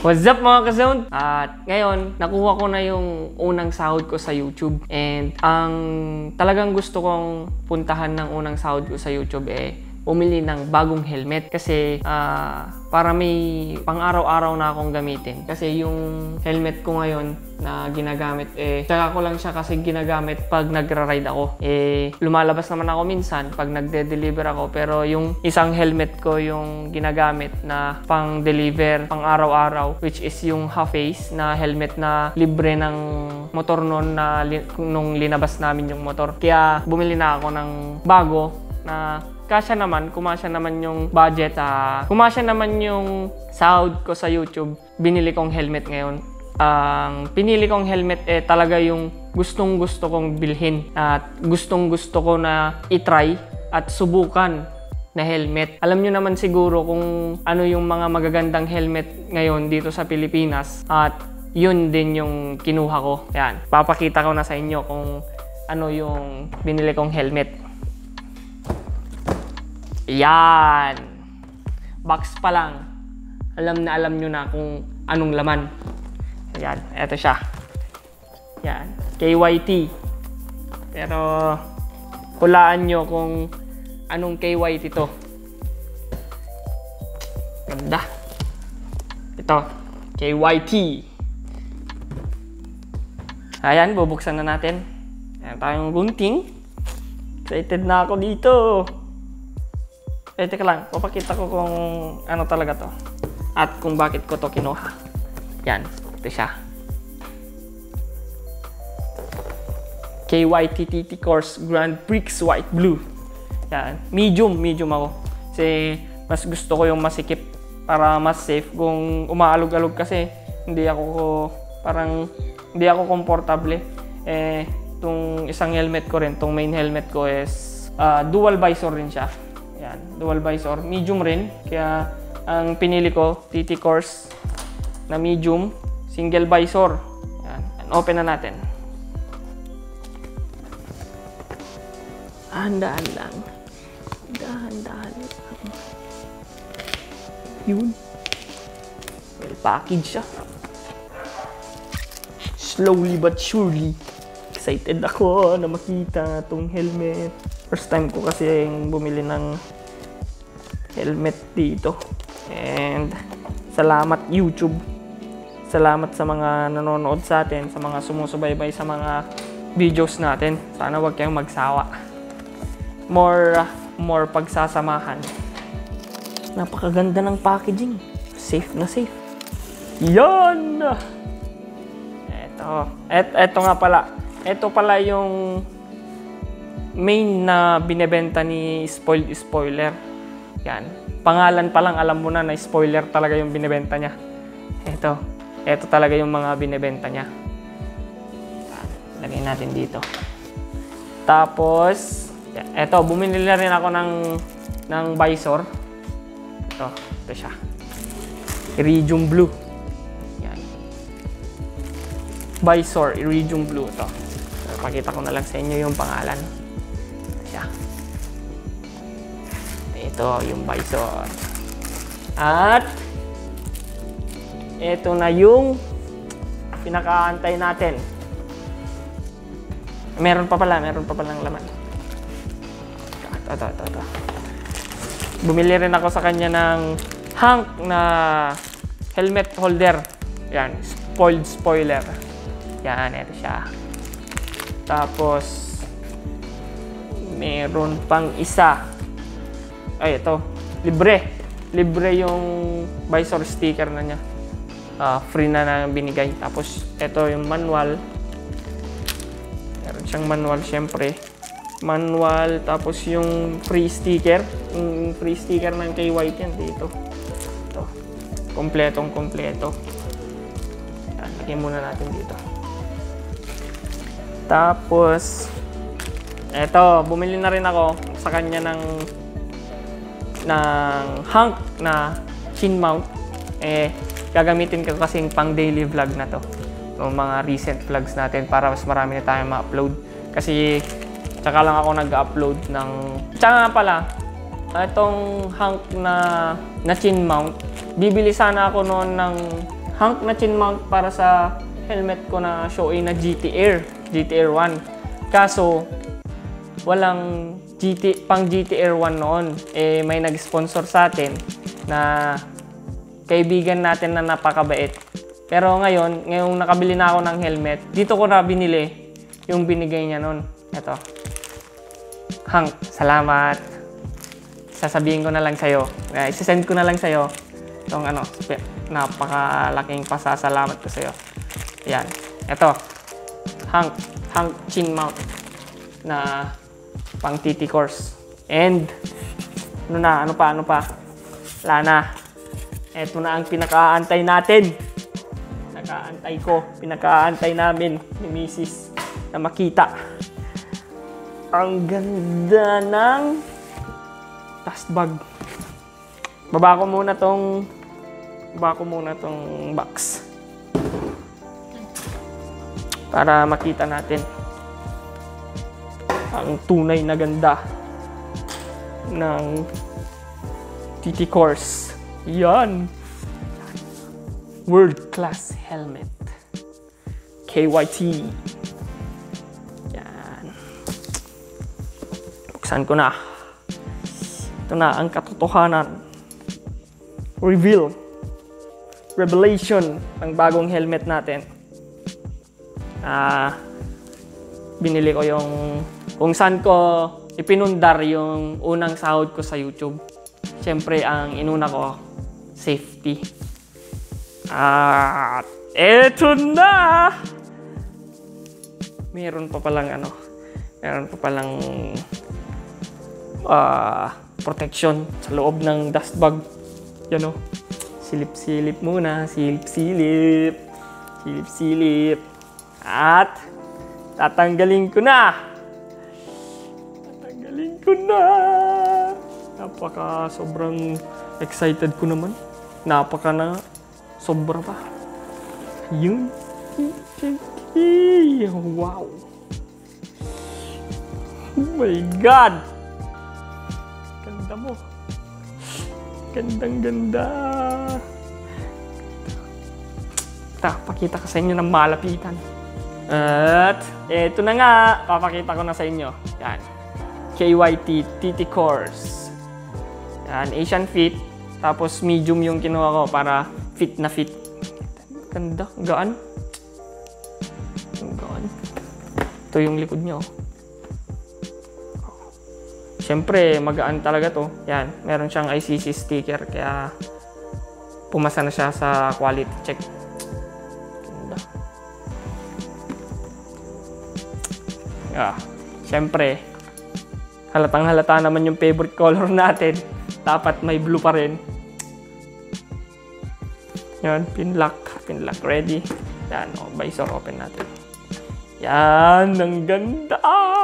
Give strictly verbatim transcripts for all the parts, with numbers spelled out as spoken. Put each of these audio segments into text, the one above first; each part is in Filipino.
What's up mga ka-zone? At ngayon, nakuha ko na yung unang sahod ko sa YouTube. And ang talagang gusto kong puntahan ng unang sahod ko sa YouTube eh, bumili ng bagong helmet. Kasi uh, para may pang-araw-araw na akong gamitin. Kasi yung helmet ko ngayon na ginagamit eh, tsaka ko lang siya kasi ginagamit pag nagra-ride ako. Eh, lumalabas naman ako minsan pag nagde-deliver ako. Pero yung isang helmet ko yung ginagamit na pang-deliver, pang-araw-araw, which is yung half-face na helmet na libre ng motor noon na li nung linabas namin yung motor. Kaya bumili na ako ng bago na kasya naman, kumasya naman yung budget, uh, kumasya naman yung sahod ko sa YouTube, binili kong helmet ngayon. Ang uh, pinili kong helmet eh talaga yung gustong gusto kong bilhin at gustong gusto ko na itry at subukan na helmet. Alam nyo naman siguro kung ano yung mga magagandang helmet ngayon dito sa Pilipinas at yun din yung kinuha ko. Yan, papakita ko na sa inyo kung ano yung binili kong helmet. Yan! Box pa lang. Alam na alam nyo na kung anong laman. Yan, eto siya. Yan, K Y T. Pero, hulaan nyo kung anong K Y T to. Ganda. Ito, K Y T. Ayan, bubuksan na natin. Ayan tayong gunting. Excited na ako dito. Eh, teka lang, papakita ko kung ano talaga to at kung bakit ko to kinuha. Yan, ito siya. K Y T T T Course Grand Prix White Blue. Yan, medium, medium ako. Kasi mas gusto ko yung masikip para mas safe. Kung umaalog-alog kasi, hindi ako parang, hindi ako komportable. Eh, itong isang helmet ko rin, itong main helmet ko is uh, dual visor rin siya. Yan, dual visor, medium rin. Kaya ang pinili ko, T T Course na medium, single visor. Yan, open na natin. Dahan-dahan lang. Dahan-dahan lang. Yun. Well packaged siya. Slowly but surely. Excited ako na makita itong helmet. First time ko kasi bumili ng helmet dito. And salamat YouTube. Salamat sa mga nanonood sa atin, sa mga sumusubaybay sa mga videos natin. Sana wag kayong magsawa. More, more pagsasamahan. Napakaganda ng packaging. Safe na safe. Yan! Eto. Et, eto nga pala. Eto pala yung main na binebenta ni Spoiled Spoiler. Yan. Pangalan pa lang alam mo na na spoiler talaga yung binebenta niya. Ito. Ito talaga yung mga binebenta niya. Yan. Lagay natin dito. Tapos, ito. Bumili na rin ako ng, ng visor. Ito. Ito siya. Iridium Blue. Yan. Visor. Iridium Blue. Ito. Pakita ko na lang sa inyo yung pangalan. Ito yung visor. At ito na yung pinakaantay natin. Meron pa pala, meron pa palang laman. Ito, ito, ito, ito. Bumili rin ako sa kanya ng Hank na helmet holder. Yan, Spoiled Spoiler. Yan, ito siya. Tapos meron pang isa. Ay, ito. Libre. Libre yung visor sticker na niya. Uh, free na na binigay. Tapos, ito yung manual. Meron siyang manual, syempre. Manual. Tapos, yung free sticker. Yung free sticker ng K Y T yan dito. Ito. Kompletong kompleto. Yan, lagyan muna natin dito. Tapos, ito. Bumili na rin ako sa kanya ng ng Hank na chin mount. Eh, gagamitin ko kasing pang daily vlog na to. Yung mga recent vlogs natin para mas marami na tayong ma-upload. Kasi, tsaka lang ako nag-upload ng... Tsaka nga pala, itong Hank na, na chin mount, bibili sana ako noon ng hunk na chin mount para sa helmet ko na Shoei na G T Air, G T Air one. Kaso, walang G T, pang G T Air one noon. Eh, may nag-sponsor sa atin na kaibigan natin na napakabait. Pero ngayon, ngayong nakabili na ako ng helmet, dito ko na binili yung binigay niya noon. Ito. Hank, salamat. Sasabihin ko na lang sa'yo. Uh, isasend ko na lang sa'yo itong ano, napakalaking pasasalamat ko sa'yo. Yan. Ito. Hank. Hank chin mount na pang T T course. And, ano na, ano pa, ano pa? Wala na. Ito na ang pinakaantay natin. Pinakaantay ko. Pinakaantay namin ni Missus na makita. Ang ganda ng dust bag. Baba ko muna tong baba ko muna tong box. Para makita natin ang tunay na ganda ng T T course. Yan. World class helmet. K Y T. Yan. Buksan ko na. Ito na ang katotohanan. Reveal. Revelation ng bagong helmet natin. Ah, binili ko yung kung saan ko ipinundar yung unang sahod ko sa YouTube. Siyempre, ang inuna ko, safety. At eto na! Meron pa palang ano, meron pa palang uh, protection sa loob ng dust bag. Yan o. Silip-silip muna. Silip-silip. Silip-silip. At tatanggalin ko na. Tatanggalin ko na. Napaka sobrang excited ko naman. Napaka na sobra pa. Yun. Wow. Oh my God. Ganda mo. Gandang ganda. Ta, pakita ko sa inyo ng malapitan. At eto na nga, papakita ko na sa inyo. Yan. K Y T T T course. Yan, Asian fit. Tapos medium yung kinuha ko para fit na fit. Ganda, gaan. Gaan. Ito yung likod nyo. Siyempre, magaan talaga to. Yan, meron siyang I C C sticker kaya pumasa na siya sa quality check. Ganda. Yeah. Siyempre, halatang halata naman yung favorite color natin. Dapat may blue pa rin. Yan, pinlock. Pinlock ready. Yan, oh, visor open natin. Yan, ang ganda!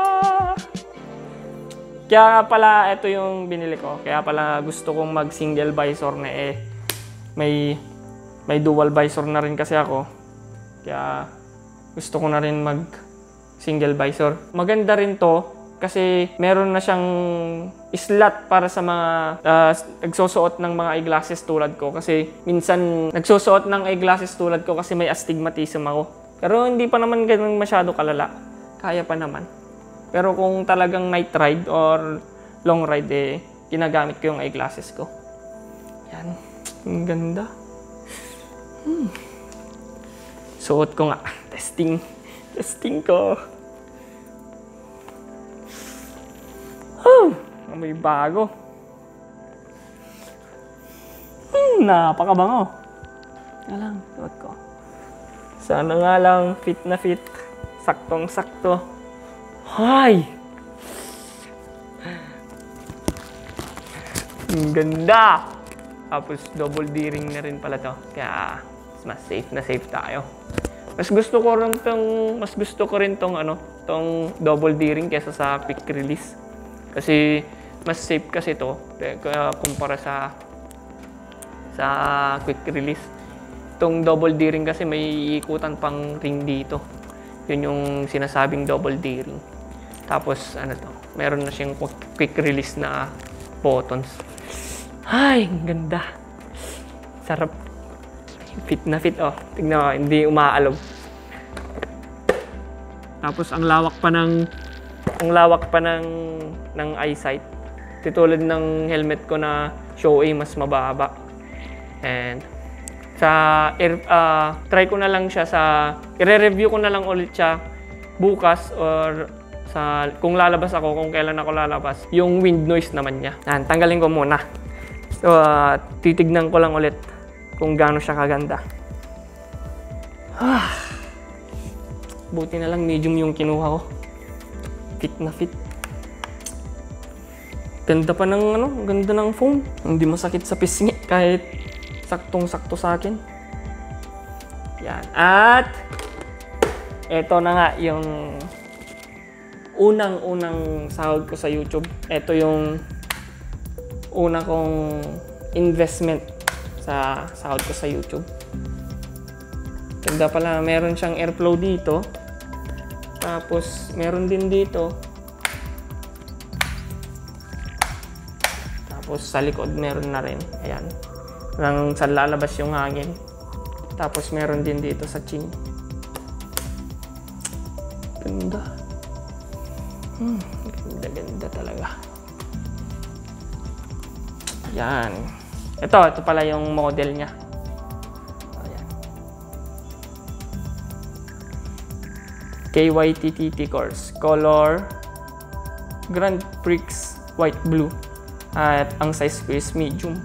Kaya pala, ito yung binili ko. Kaya pala gusto kong mag single visor na eh. May, may dual visor na rin kasi ako. Kaya gusto ko na rin mag single visor. Maganda rin to kasi meron na siyang slot para sa mga uh, nagsusuot ng mga eyeglasses tulad ko. Kasi minsan nagsusuot ng eyeglasses tulad ko kasi may astigmatism ako. Pero hindi pa naman ganun masyado kalala. Kaya pa naman. Pero kung talagang night ride or long ride, eh, ginagamit ko yung eyeglasses ko. Yan. Ang ganda. Hmm. Suot ko nga. Testing. Testing ko. Oh, may bago. Hmm, napakabango. Nga lang, suot ko. Sana nga lang fit na fit. Saktong-sakto. Hay! Ang ganda! Tapos double D-ring na rin pala to. Kaya mas safe na safe tayo. Mas gusto ko rin tong mas gusto ko rin tong ano, tong double D-ring kaysa sa quick release. Kasi mas safe kasi to kumpara sa sa quick release. Tong double D-ring kasi may ikutan pang ring dito. Yun yung sinasabing double D-ring. Tapos, ano to, meron na siyang quick release na buttons. Ay, ang ganda. Sarap. Fit na fit, oh. Tignan mo, hindi umaalog. Tapos ang lawak pa ng ang lawak pa ng ng eyesight. Tulad ng helmet ko na Showa, mas mababa. And sa air, uh, try ko na lang siya sa i-review ko na lang ulit siya bukas or sa kung lalabas ako, kung kailan ako lalabas. Yung wind noise naman niya. Yan, tanggalin ko muna. So, uh, titignan ko lang ulit kung gaano siya kaganda. Ah, buti na lang medium yung kinuha ko. Fit na fit. Ganda pa ng ano, ganda ng foam. Hindi masakit sa pisngi kahit saktong-sakto sa akin. Yan. At eto na nga yung unang-unang sahod ko sa YouTube. Eto yung una kong investment sa sahod ko sa YouTube. Ganda pala, meron siyang airflow dito. Tapos meron din dito. Tapos sa likod meron na rin. Ayan. Nang sa lalabas yung hangin. Tapos meron din dito sa chin. Ganda. Hmm, ganda ganda talaga. Yan. Ito, ito pala yung model niya. Ayan. K Y T T T course. Color Grand Prix White Blue. At ang size ko is medium.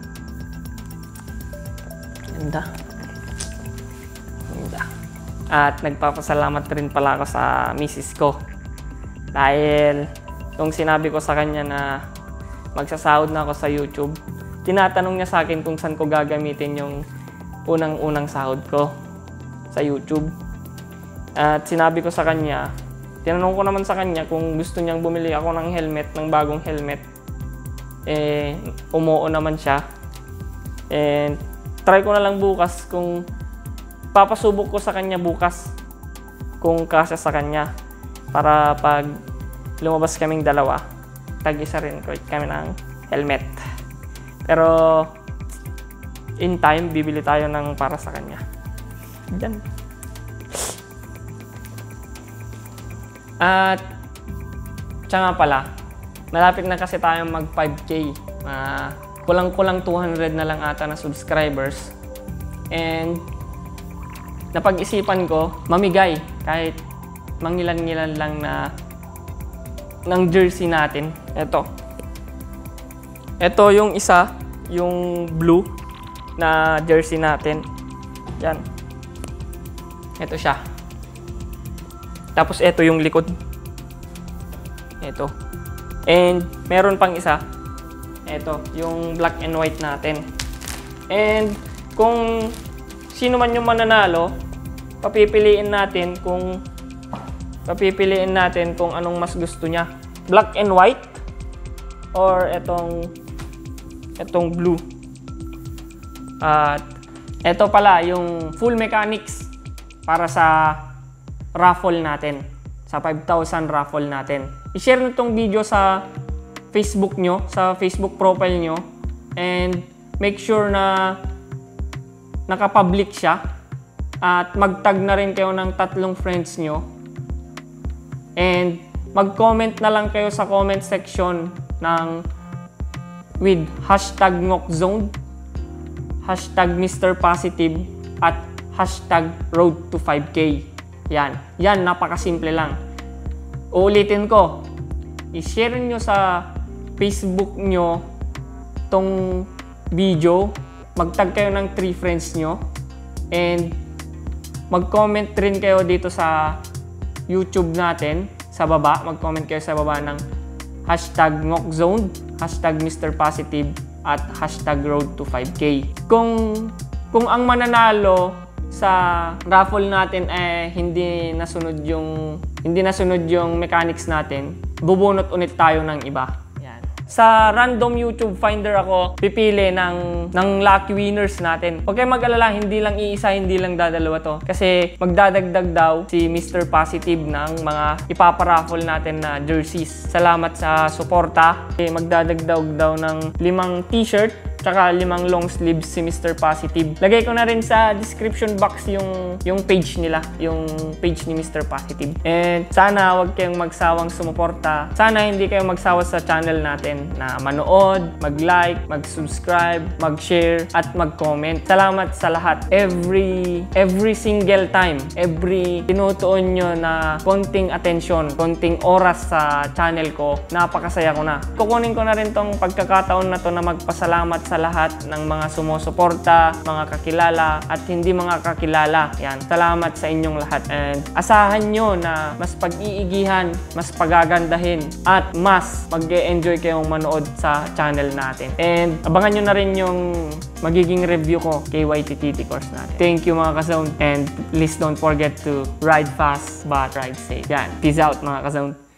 Ganda. Ganda. At nagpapasalamat rin pala ako sa misis ko. Dahil nung sinabi ko sa kanya na magsasahod na ako sa YouTube, tinatanong niya sa akin kung saan ko gagamitin yung unang-unang sahod ko sa YouTube. At sinabi ko sa kanya, tinanong ko naman sa kanya kung gusto niyang bumili ako ng helmet, ng bagong helmet. Eh, umuo naman siya. And try ko na lang bukas kung papasubok ko sa kanya bukas kung kasya sa kanya para pag lumabas kaming dalawa, tag-isa rin kami ng helmet. Pero in time, bibili tayo ng para sa kanya. Yan. At siya nga pala, malapit na kasi tayong mag five K. Uh, kulang-kulang two hundred na lang ata na subscribers. And napag-isipan ko, mamigay kahit mangilan-ngilan lang na ng jersey natin. Ito. Ito yung isa, yung blue na jersey natin. Yan. Ito siya. Tapos ito yung likod. Ito. And meron pang isa. Ito, yung black and white natin. And kung sino man yung mananalo, papipiliin natin kung papipiliin natin kung anong mas gusto niya. Black and white or etong etong blue. At ito pala yung full mechanics para sa raffle natin. Sa five thousand raffle natin. I-share nyo itong video sa Facebook nyo, sa Facebook profile nyo. And make sure na nakapublic siya. At mag-tag na rin kayo ng tatlong friends nyo. And mag-comment na lang kayo sa comment section ng with hashtag ngokzone, hashtag Mister Positive, at hashtag road to five K. Yan. Yan, napakasimple lang. Uulitin ko, i-share nyo sa Facebook nyo tong video, mag-tag kayo ng three friends nyo, and mag-comment rin kayo dito sa YouTube natin, sa baba, mag-comment kayo sa baba ng hashtag ngokzone, hashtag Mister Positive, at hashtag road to five K. Kung, kung ang mananalo sa raffle natin eh hindi nasunod yung hindi nasunod yung mechanics natin, bubunot ulit tayo ng iba. Yan. Sa random YouTube Finder ako pipili ng ng lucky winners natin. Huwag kayong mag-alala, hindi lang iisa, hindi lang dadalawa to. Kasi magdadagdag daw si Mister Positive ng mga ipaparaffle natin na jerseys. Salamat sa suporta. Magdadagdag daw ng limang t-shirt tsaka limang long sleeves si Mister Positive. Lagay ko na rin sa description box yung, yung page nila, yung page ni Mister Positive. And sana wag kayong magsawang sumuporta. Sana hindi kayo magsawa sa channel natin na manood, mag-like, mag-subscribe, mag-share, at mag-comment. Salamat sa lahat. Every, every single time, every tinutuon nyo na konting atensyon, konting oras sa channel ko, napakasaya ko na. Kukunin ko na rin tong pagkakataon na to na magpasalamat sa lahat ng mga sumusuporta, mga kakilala, at hindi mga kakilala. Yan. Salamat sa inyong lahat. And asahan nyo na mas pag-iigihan, mas pagagandahin, at mas mag-e-enjoy kayong manood sa channel natin. And abangan nyo na rin yung magiging review ko kay Y T T T course natin. Thank you mga ka-zone. And please don't forget to ride fast but ride safe. Yan. Peace out mga ka-zone.